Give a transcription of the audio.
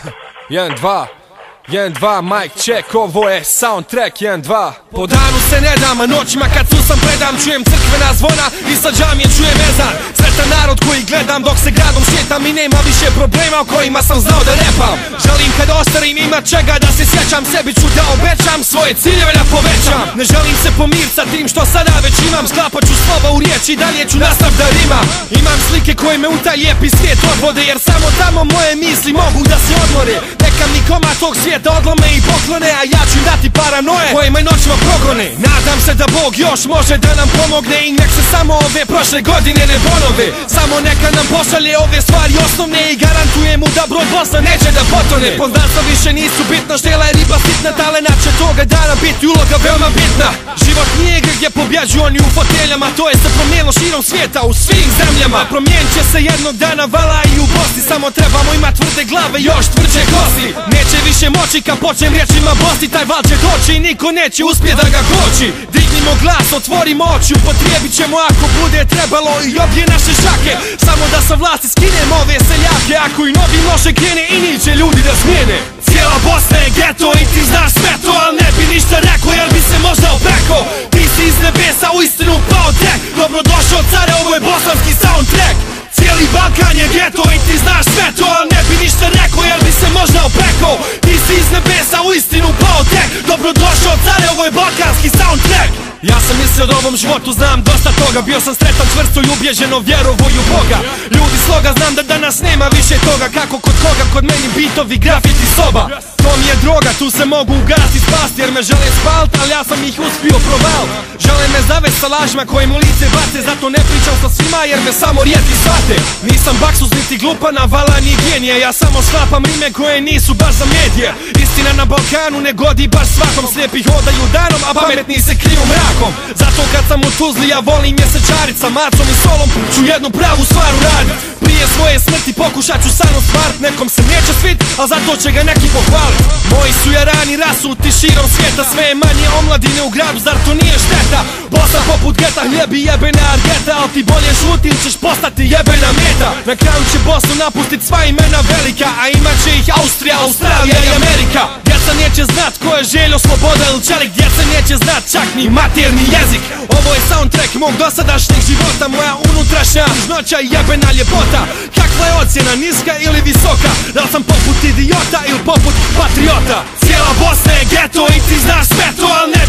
1, 2, 1, 2, mic check, ovo je soundtrack, 1, 2. Po danu se ne dam, a noćima kad susam predam, čujem crkvena zvona i sa džamije čujem ezan. Sretan narod koji gledam dok se gradom šetam i nema više problema o kojima sam znao da repam. Želim kad ostarim ima čega da se sjećam, sebi ću da obećam, svoje ciljeve da povećam. Ne želim se pomiriti sa tim što sada već imam, sklapat ću slova u riječi i dalje ću nastav da rimam. Imam slike koje me u taj lijepi svijet odvode, jer samo tamo moje misli mogu da se odmore. Neka mi komad tog svijeta odlome i poklone, a ja ću im dati paranoje koje me noćima progone. Nadam se da Bog još može da nam pomogne i nek se samo ove prošle godine ne ponove. Samo neka nam pošalje ove stvari osnovne i garantujem mu da brod Bosna neće da potone. Poznanstva više nisu bitna, štela je riba sitna, talenat će toga dana biti uloga veoma bitna. Život nije igra gdje pobjeđuju oni u foteljama, to je se promijenilo širom svijeta u svim zemljama. Promijenit će se jednog dana vala i u Bosni, samo trebamo imat tvrde glave, još tvrđe kosti. Neće više moći kad počnem riječima bosti, taj val će doći i niko neće uspjet da ga koči. Dignimo glas, otvorimo oči, upotrijebit ćemo ako bude trebalo i obje naše šake. Samo da sa vlasti skinemo ove seljake, ako i novi loše krene i niće ljudi da smijene. Cijela Bosna je geto i ti znaš sve to, al ne bi ništa rekao jer bi se možda opekao. Ti si iz nebesa u istinu pao tek, dobrodošao care, ovo je bosanski soundtrack. Cijeli Balkan je geto i ti znaš sve to, al ne bi ništa rekao jer bi se možda opekao. Ti si iz nebesa u istinu pao tek, dobrodošao care, ovo je balkanski soundtrack. Ja sam mislio da ovom životu znam dosta toga, bio sam sretan, čvrsto i ubježeno vjerovoju Boga. Ljudi sloga, znam da danas nema više toga, kako kod koga, kod meni bitovi, grafiti, soba. To mi je droga, tu se mogu ugasiti spasti jer me žele spalt, ali ja sam ih uspio proval. Žele me zavest sa lažima koje mu lice bace, zato ne pričam sa svima jer me samo rijetki shvate. Nisam baksuz niti glupana, vala ni genije, ja samo šlapam rime koje nisu baš za medije. Istina na Balkanu ne godi baš svakom, slijepi hodaju danom, a pametni se kriju mrakom. Zato kad sam u Tuzli ja volim mjesečarit sa macom i solom, ću jednu pravu stvar uradit. Prije svoje smrti pokušat ću san ostvarit, nekom se neće svit, al zato će ga neki pohvalit. Moji su jarani rasuti širom svijeta, sve je manje omladine u gradu, zar to nije šteta? Bosna poput geta, hljebi jebena argeta, al ti bolje šuti ili ćeš postati jebena meta. Na kraju će Bosnu napustit sva imena velika, a imat će ih Austrija, Australija i Amerika. Djeca neće znat ko je Željo, Sloboda ili Čelik, djeca neće znat čak ni materni jezik. Ovo je soundtrack mog dosadašnjeg života, moja unutrašnja žnoća i jebena ljepota. Kakva je ocjena, niska ili visoka? Da li sam poput idiota ili poput patriota? Cijela Bosna je geto i ti znaš sve to, al ne